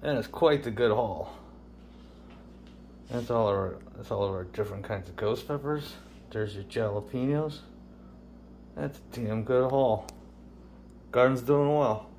And it's quite the good haul. That's all of our different kinds of ghost peppers. There's your jalapenos. That's a damn good haul. Garden's doing well.